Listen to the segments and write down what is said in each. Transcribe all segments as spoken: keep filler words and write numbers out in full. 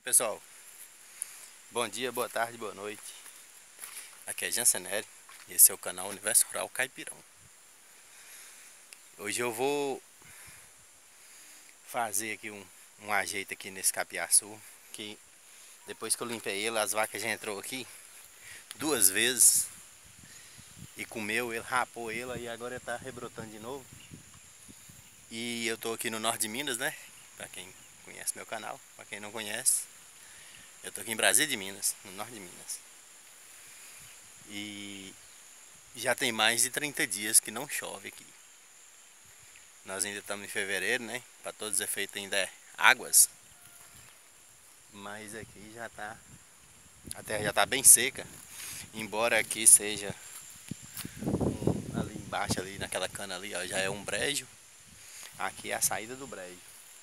pessoal, bom dia, boa tarde, boa noite. Aqui é Janseneri e esse é o canal Universo Rural Caipirão. Hoje eu vou fazer aqui um, um ajeito aqui nesse capiaçu, que depois que eu limpei ele, as vacas já entrou aqui duas vezes e comeu ele, rapou ele e agora ele tá rebrotando de novo. E eu tô aqui no norte de Minas, né? Pra quem conhece meu canal, pra quem não conhece, eu tô aqui em Brasília de Minas, no norte de Minas. E já tem mais de trinta dias que não chove aqui. Nós ainda estamos em fevereiro, né? Para todos os efeitos ainda é águas. Mas aqui já tá, a terra já tá bem seca. Embora aqui seja um, ali embaixo, ali naquela cana ali, ó, já é um brejo. Aqui é a saída do brejo.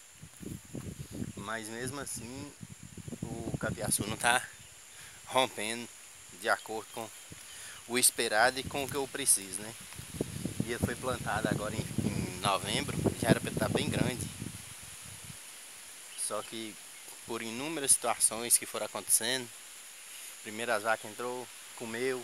Mas mesmo assim, o capiaçu não tá rompendo de acordo com o esperado e com o que eu preciso, né? E ele foi plantado agora em, em novembro, já era para estar bem grande. Só que por inúmeras situações que foram acontecendo, primeiro as vacas entrou, comeu,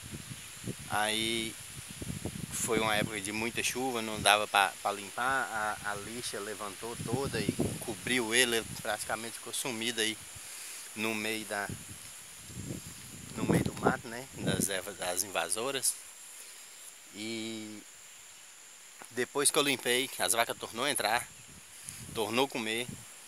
aí foi uma época de muita chuva, não dava para limpar, a, a lixa levantou toda e cobriu ele, ele praticamente ficou sumido aí no meio da no meio do mato, né, das ervas, das invasoras. E depois que eu limpei, as vacas tornou a entrar, tornou a comer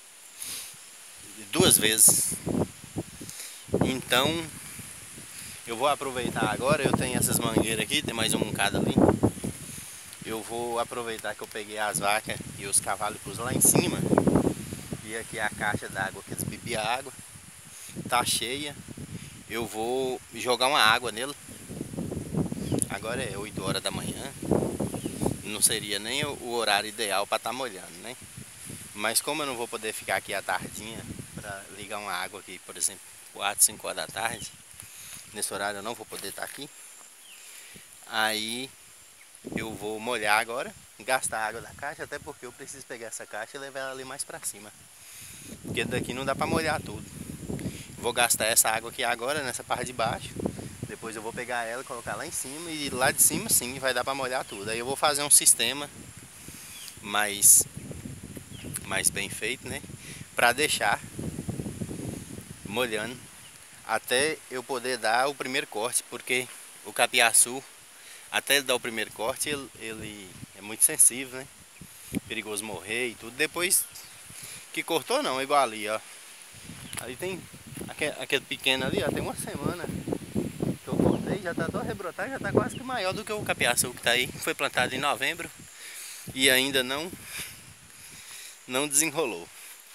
duas vezes. Então eu vou aproveitar agora, eu tenho essas mangueiras aqui, tem mais um bocado ali. Eu vou aproveitar que eu peguei as vacas e os cavalos pus lá em cima. E aqui é a caixa d'água que eles bebiam água, tá cheia. Eu vou jogar uma água nele. Agora é oito horas da manhã. Não seria nem o horário ideal para estar tá molhando, né? Mas como eu não vou poder ficar aqui à tardinha para ligar uma água aqui, por exemplo, quatro, cinco horas da tarde, nesse horário eu não vou poder estar tá aqui. Aí eu vou molhar agora, gastar a água da caixa, até porque eu preciso pegar essa caixa e levar ela ali mais para cima. Porque daqui não dá para molhar tudo. Vou gastar essa água aqui agora, nessa parte de baixo. Depois eu vou pegar ela e colocar lá em cima. E lá de cima sim, vai dar para molhar tudo. Aí eu vou fazer um sistema mais, mais bem feito, né? Para deixar molhando até eu poder dar o primeiro corte. Porque o capiaçu, até ele dar o primeiro corte, ele, ele é muito sensível, né? Perigoso morrer e tudo. Depois que cortou não, igual ali, ó. Ali tem aquele, aquele pequeno ali, ó, tem uma semana que eu cortei, já tá todo rebrotado, já tá quase que maior do que o capiaçu que tá aí. Foi plantado em novembro e ainda não não desenrolou.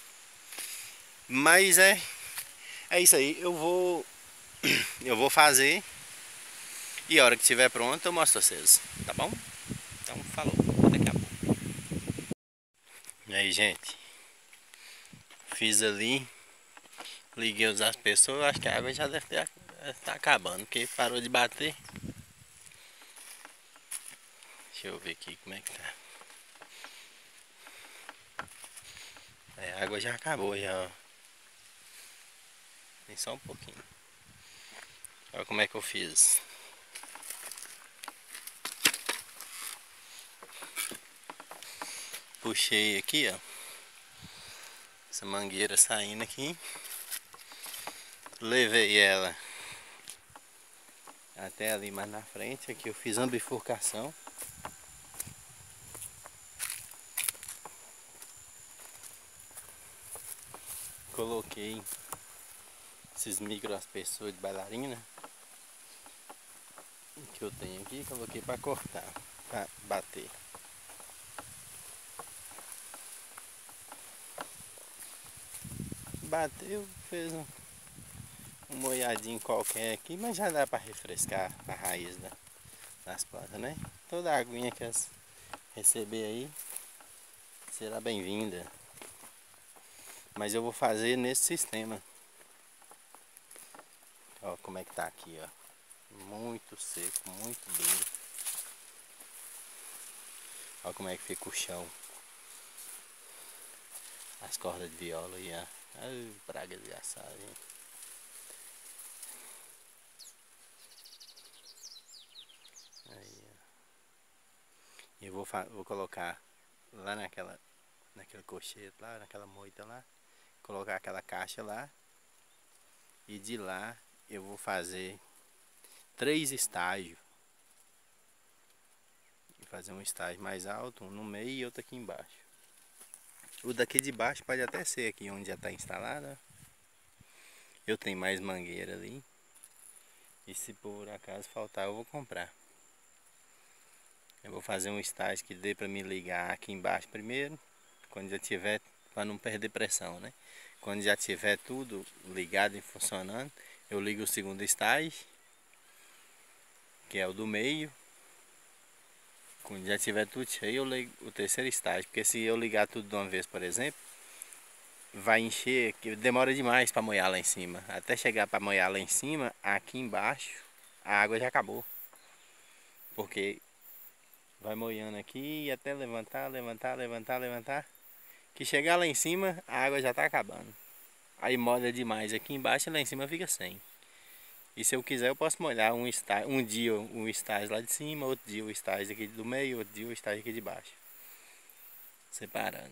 Mas é é isso aí, eu vou eu vou fazer e a hora que estiver pronto eu mostro a vocês, tá bom? Então falou, até daqui a pouco. E aí, gente, fiz ali, liguei os aspersores, acho que a água já deve ter tá acabando, porque parou de bater. Deixa eu ver aqui como é que tá. É, a água já acabou já, ó. Tem só um pouquinho. Olha como é que eu fiz. Puxei aqui, ó. Essa mangueira saindo aqui. Levei ela até ali mais na frente. Aqui eu fiz uma bifurcação. Coloquei esses micro aspersores de bailarina que eu tenho aqui. Coloquei para cortar, para bater. Bateu, fez um, um molhadinho qualquer aqui, mas já dá para refrescar a raiz da, das plantas, né? Toda a aguinha que elas receber aí será bem-vinda. Mas eu vou fazer nesse sistema. Ó como é que tá aqui, ó. Muito seco, muito duro. Ó como é que fica o chão. As cordas de viola e a, Ai, praga de assagem. Aí, ó. Eu vou, vou colocar lá naquela, naquele cochete lá, naquela moita lá. Colocar aquela caixa lá. E de lá eu vou fazer três estágios. E fazer um estágio mais alto, um no meio e outro aqui embaixo. O daqui de baixo pode até ser aqui onde já está instalada. Eu tenho mais mangueira ali. E se por acaso faltar eu vou comprar. Eu vou fazer um estágio que dê para me ligar aqui embaixo primeiro. Quando já tiver, para não perder pressão, né? Quando já tiver tudo ligado e funcionando, eu ligo o segundo estágio, que é o do meio. Quando já tiver tudo cheio, eu ligo o terceiro estágio. Porque se eu ligar tudo de uma vez, por exemplo, vai encher, que demora demais para molhar lá em cima. Até chegar para molhar lá em cima, aqui embaixo, a água já acabou. Porque vai molhando aqui e até levantar, levantar, levantar, levantar. Que chegar lá em cima, a água já está acabando. Aí molha demais aqui embaixo e lá em cima fica sem. E se eu quiser eu posso molhar um, estágio, um dia um estágio lá de cima, outro dia o estágio aqui do meio, outro dia o estágio aqui de baixo. Separando.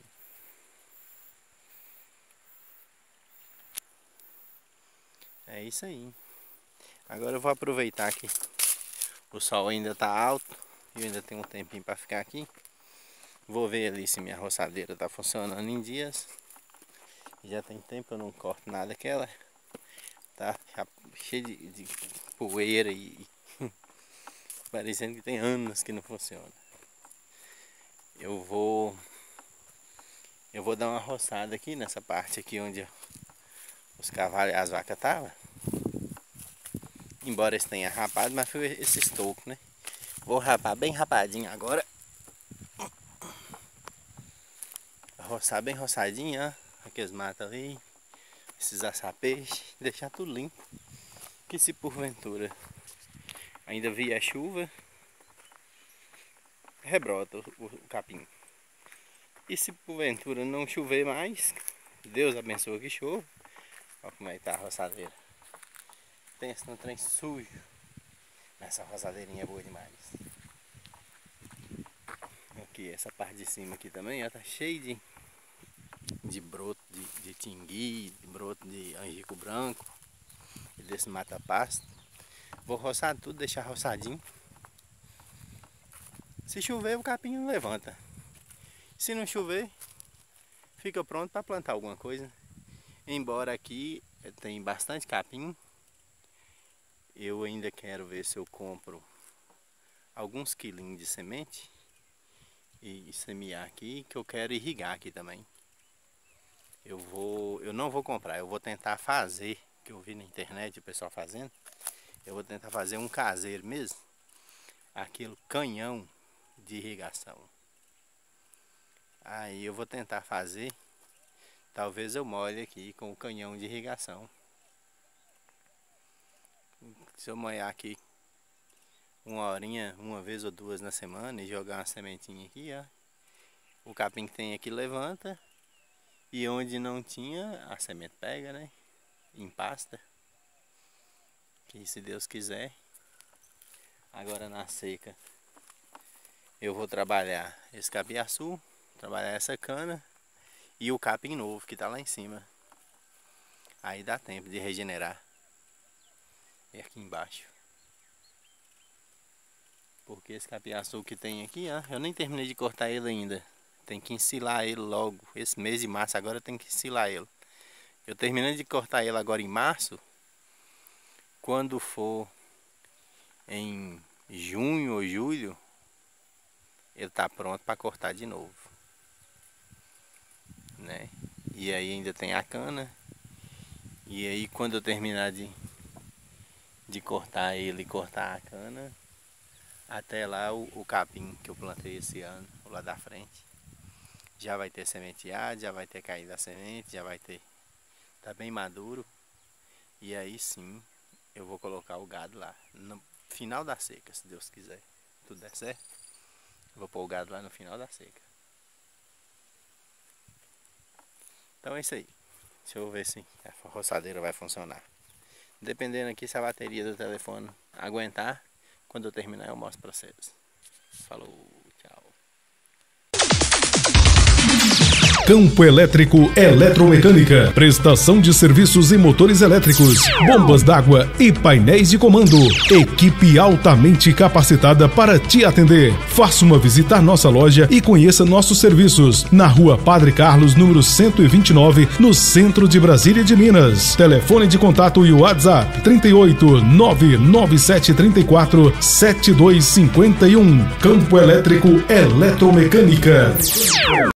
É isso aí. Agora eu vou aproveitar que o sol ainda está alto e eu ainda tenho um tempinho para ficar aqui. Vou ver ali se minha roçadeira está funcionando em dias. Já tem tempo que eu não corto nada que ela tá cheia de, de poeira e parecendo que tem anos que não funciona. Eu vou eu vou dar uma roçada aqui nessa parte aqui onde os cavalos e as vacas estavam. Embora eles tenham rapado, mas foi esse estoco, né? Vou rapar bem rapadinho agora. Roçar bem roçadinho, ó. Aqueles matos ali. Esses açapeixes. Deixar tudo limpo. Que se porventura ainda vier chuva, rebrota o, o capim. E se porventura não chover mais, Deus abençoe que chova. Olha como é que tá a roçadeira. Pensa no trem sujo. Essa roçadeirinha é boa demais. Aqui, essa parte de cima aqui também, ó, tá cheio de, de broto de, de tingui, de broto de angico branco, e desse mata-pasto. Vou roçar tudo, deixar roçadinho. Se chover, o capim não levanta. Se não chover, fica pronto para plantar alguma coisa. Embora aqui tem bastante capim, eu ainda quero ver se eu compro alguns quilinhos de semente e semear aqui, que eu quero irrigar aqui também. Eu vou, eu não vou comprar, eu vou tentar fazer, que eu vi na internet o pessoal fazendo. Eu vou tentar fazer um caseiro mesmo, aquele canhão de irrigação. Aí eu vou tentar fazer, talvez eu molhe aqui com o canhão de irrigação. Se eu molhar aqui uma horinha, uma vez ou duas na semana e jogar uma sementinha aqui, ó, o capim que tem aqui levanta e onde não tinha, a semente pega, né? Empasta. Que se Deus quiser, agora na seca eu vou trabalhar esse capiaçu, trabalhar essa cana e o capim novo que tá lá em cima. Aí dá tempo de regenerar. E aqui embaixo. Porque esse capiaçu que tem aqui, ó, eu nem terminei de cortar ele ainda. Tem que ensilar ele logo. Esse mês de março agora tem que ensilar ele. Eu terminei de cortar ele agora em março. Quando for em junho ou julho, ele tá pronto para cortar de novo, né? E aí ainda tem a cana. E aí quando eu terminar de, de cortar ele e cortar a cana, até lá o, o capim que eu plantei esse ano, lá da frente, já vai ter sementeado, já vai ter caído a semente, já vai ter, tá bem maduro. E aí sim eu vou colocar o gado lá, no final da seca, se Deus quiser, tudo der certo, eu vou pôr o gado lá no final da seca. Então é isso aí. Deixa eu ver se a roçadeira vai funcionar. Dependendo aqui se a bateria do telefone aguentar, quando eu terminar eu mostro pra vocês. Falou, tchau. Campo Elétrico Eletromecânica, prestação de serviços e motores elétricos, bombas d'água e painéis de comando. Equipe altamente capacitada para te atender. Faça uma visita à nossa loja e conheça nossos serviços. Na Rua Padre Carlos, número cento e vinte e nove, no centro de Brasília de Minas. Telefone de contato e WhatsApp trinta e oito, nove nove sete três quatro, sete dois cinco um. Campo Elétrico Eletromecânica.